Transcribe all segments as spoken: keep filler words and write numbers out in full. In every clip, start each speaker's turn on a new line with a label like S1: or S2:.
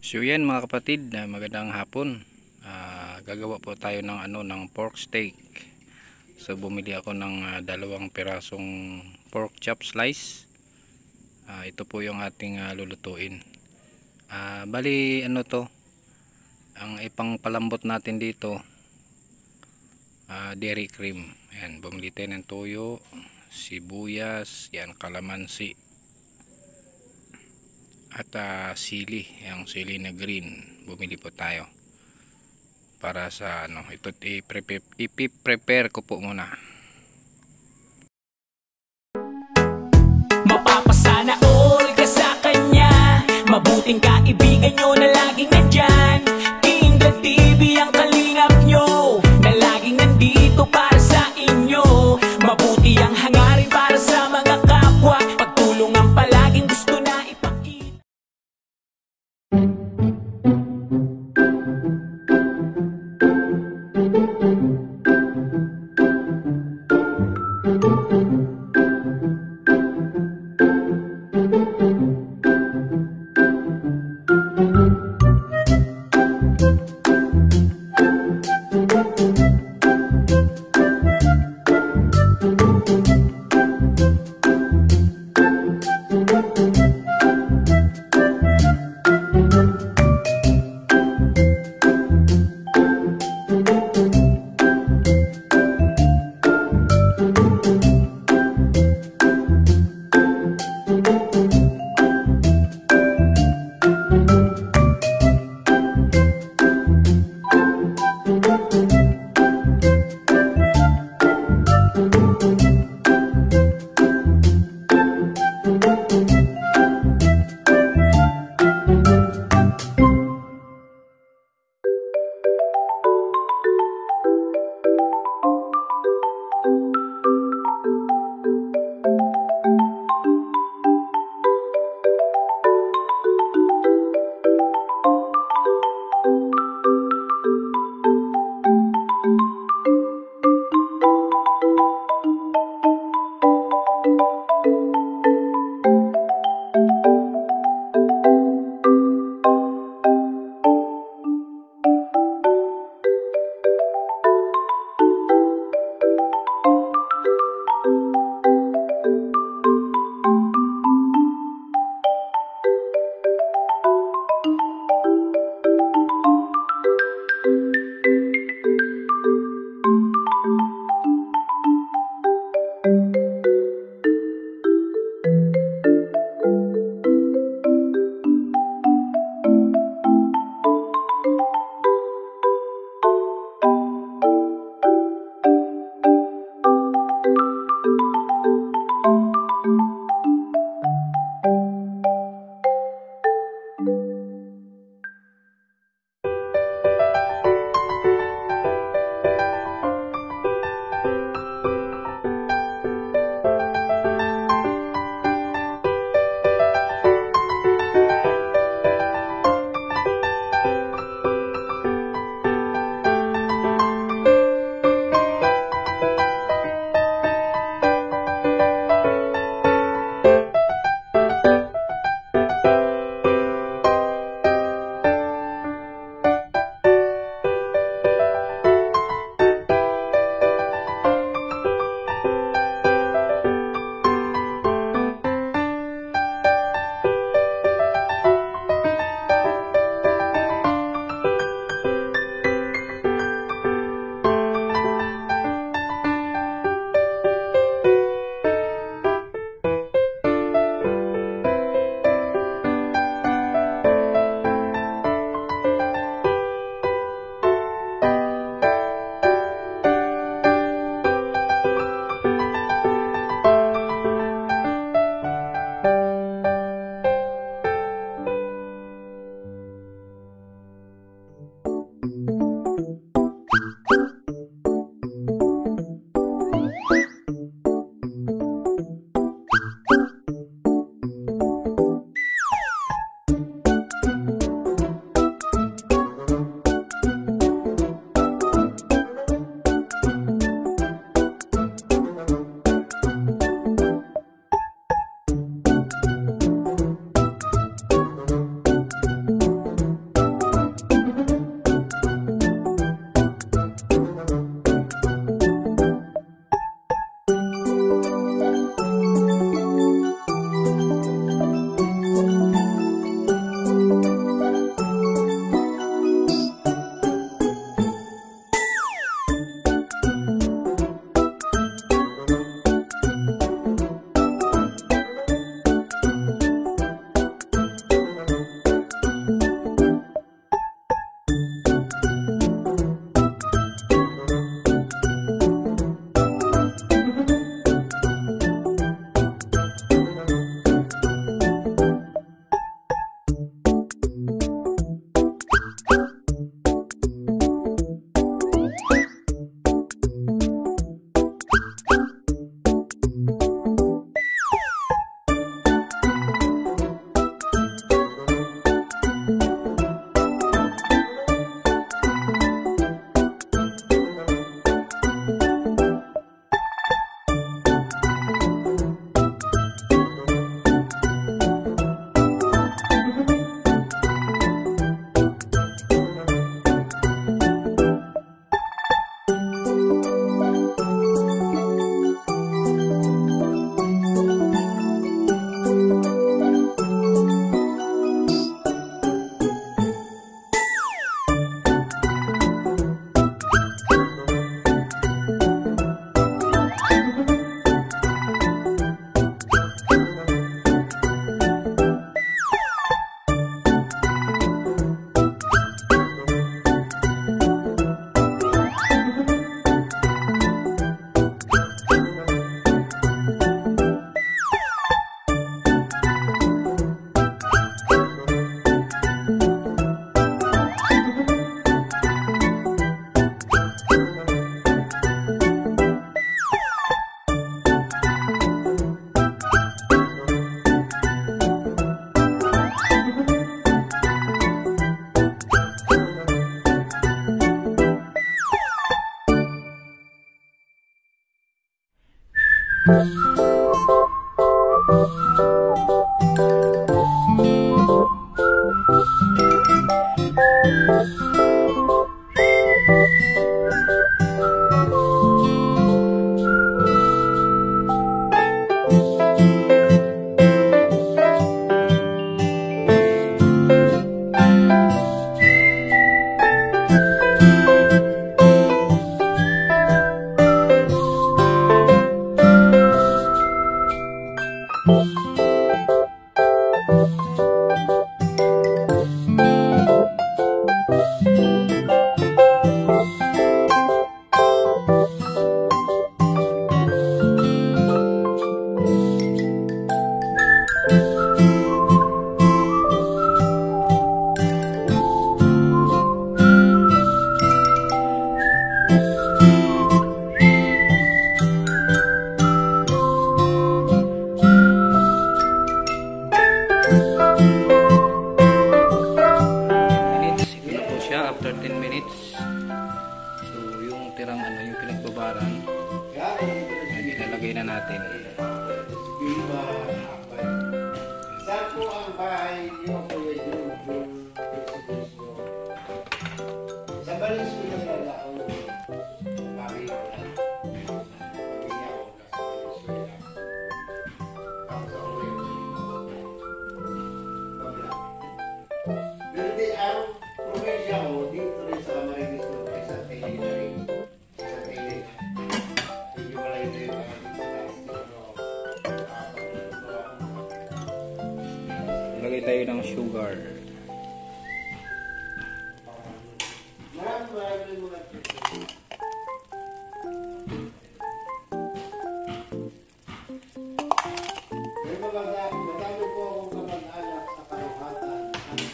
S1: So yan mga kapatid, na magandang hapon. Ah, gagawa po tayo ng ano ng pork steak. So bumili ako ng ah, dalawang pirasong pork chop slice. Ah, ito po yung ating ah, lulutuin. Ah, bali ano to? Ang ipangpalambot natin dito, ah, dairy cream. Ayan, bumili tayo ng toyo, sibuyas, yan kalamansi. At uh, sili, yung sili na green, bumili po tayo para sa ano, ito i-prepare, i-prepare ko po muna.
S2: Mapapasana all ka sa kanya, mabuting kaibigan nyo na laging nandyan. Kinda T V ang kalingap nyo, na laging nandito para sa inyo. Mabuti ang hangarin para sa mga kapwa, pagtulungan palaging gusto na ipakita.
S1: After ten minutes, so yung tirang ano, yung pinagbabaran, yan, ilalagay na natin.
S3: Saan po ang bahay niyo, Kuya Jun? Sa Balis ko yung lalao. Kami ko lang. Pamilya ko na sa Balis ko lang. Tapos ako yung pabla. Pero di ang probinsya ko, dito rin sa Camarines ko, ay sa Taylor na rin. Sa Taylor na. Hindi malayo na yung mga dito na.
S1: Lagay tayo ng sugar.
S3: Marami marami mga may mga madami po akong kamag-anak sa Karapatan.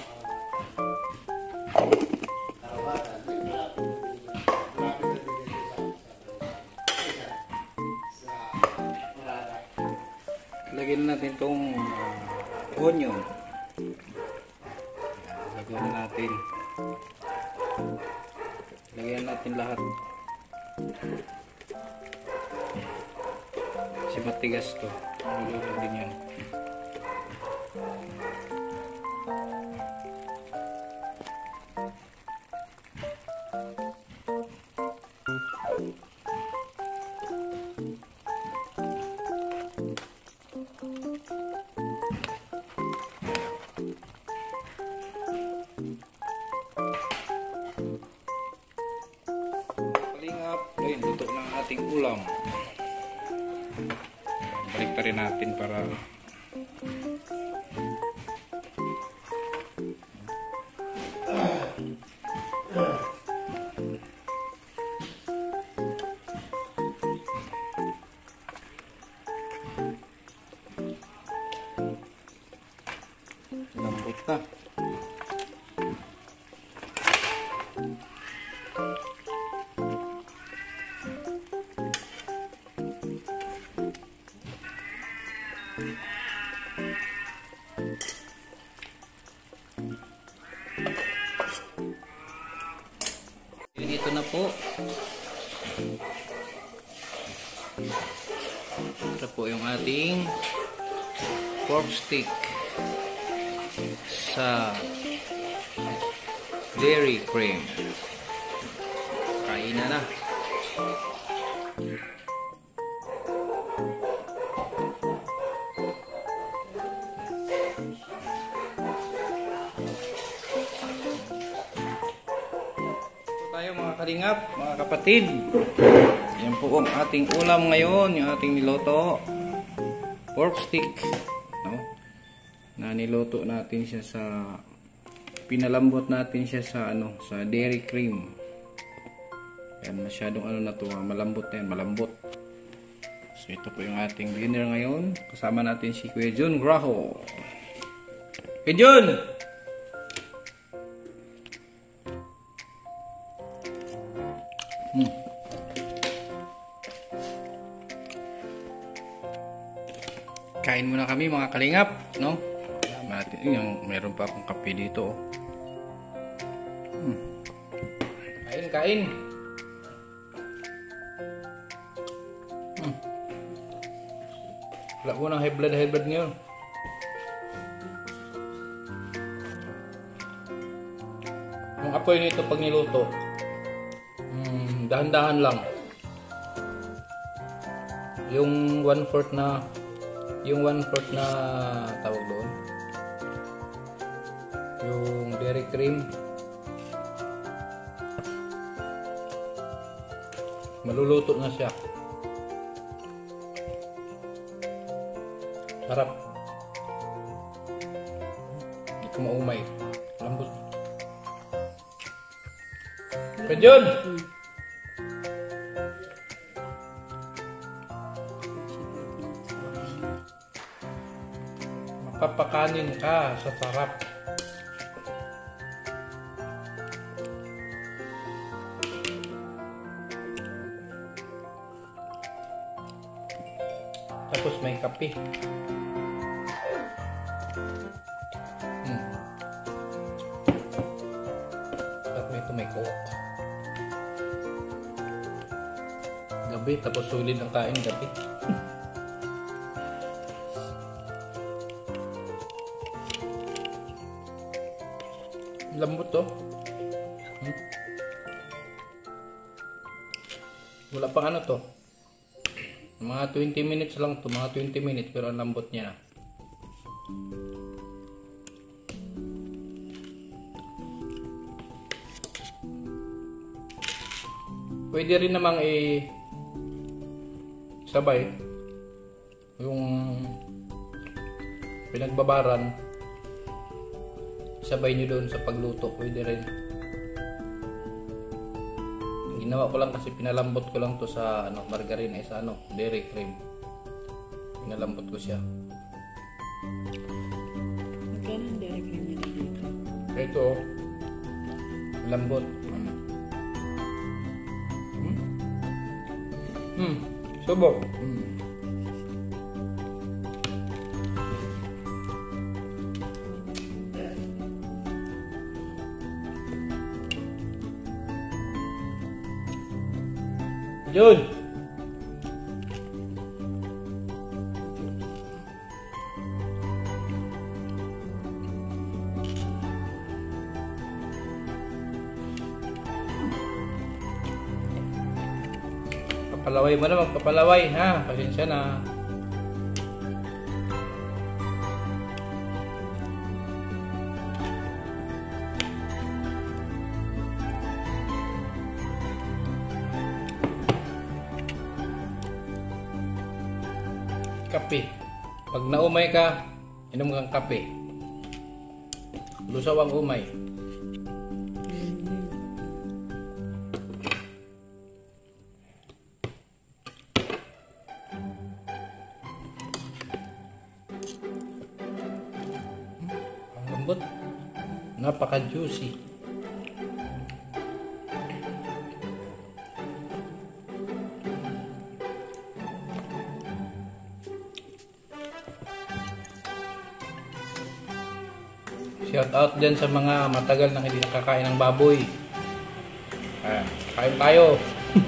S3: Karapatan. May malapit na din. Malapit na din sa sa Marada.
S1: Lagyan na natin itong uh, onion. Lagyan na natin. Lagyan natin lahat. Kasi matigas to. Luluto din yan. Kalingap, ayun, luto na ang ating ulam. Balik pa rin natin para lambot na. Ito na po. Ito po yung ating pork stick sa dairy cream. Kain na na. Tayo mga kalingap, mga kapatid. Yan po ang ating ulam ngayon, yung ating niloto. Pork stick, no? Na niloto natin siya sa pinalambot natin siya sa ano, sa dairy cream. Yan, masyadong ano na to, malambot na yan, malambot. So ito po yung ating dinner ngayon. Kasama natin si Kuya Jun Graho. Kuya Jun! Hmm. Kain muna kami mga kalingap, no? Natin, yung meron pa akong kape dito. Oh. Hmm. Kain, kain. Hmm. Wala ko ng high blood, high blood ngayon. apoy nito pag niluto. Mm, dahan-dahan lang. Yung one fourth na yung one fourth na tawag doon. Yung dairy cream. Maluluto na siya. Sarap. Hindi ko maumay. Lambot. Kajun! Mapapakanin ka sa sarap. Tapos may kape. Hmm. At may ito may coke. Gabi, tapos sulit ang kain gabi. Lambot to. Hmm. Wala pang ano to. Mga twenty minutes lang to, mga twenty minutes pero ang lambot niya. Pwede rin namang i sabay yung pinagbabaran, sabay nyo doon sa pagluto, pwede rin. Ginawa ko lang kasi pinalambot ko lang to sa ano, margarine, eh, sa ano, dairy cream. Pinalambot ko siya.
S4: Magkano ang dairy cream niya dito?
S1: Ito, lambot. Hmm. Hmm. Subok. Hmm. Jun. Papalaway mo na, magpapalaway ha. Pasensya na. Kape. Pag naumay ka, inom kang kape. Lusaw ang umay. Ang lambot. Napaka-juicy. Shout out dyan sa mga matagal na hindi nakakain ng baboy. Ah, kain tayo.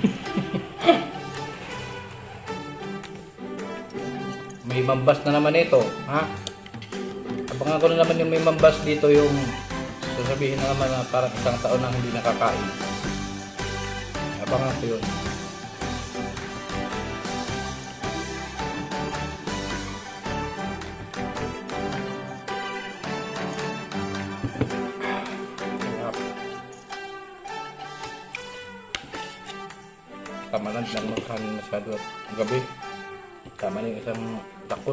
S1: May mambas na naman ito, ha? Abangan ko na naman yung may mambas dito, yung sasabihin na naman na parang isang taon na hindi nakakain. Abangan ko yun. Tamanan lang magkanin masyado at gabi. Tama na yung isang takot.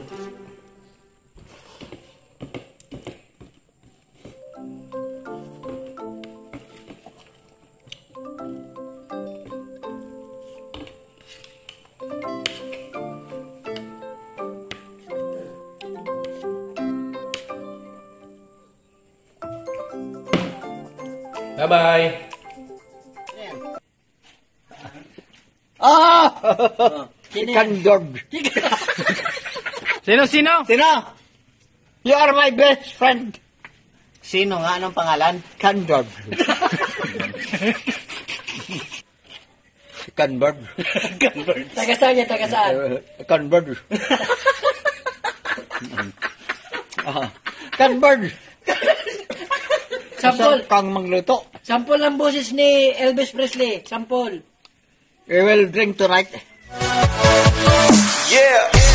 S1: Bye-bye!
S5: Ah! Chicken dog.
S1: Sino, sino?
S5: Sino? You are my best friend.
S3: Sino nga? Anong pangalan?
S5: Chicken dog. Chicken bird.
S4: Taga saan niya? Taga saan?
S5: Chicken bird. Ah, Chicken bird.
S4: Sampol.
S5: Kang magluto.
S4: Sample ng boses ni Elvis Presley. Sample.
S5: We will drink tonight.
S2: Yeah.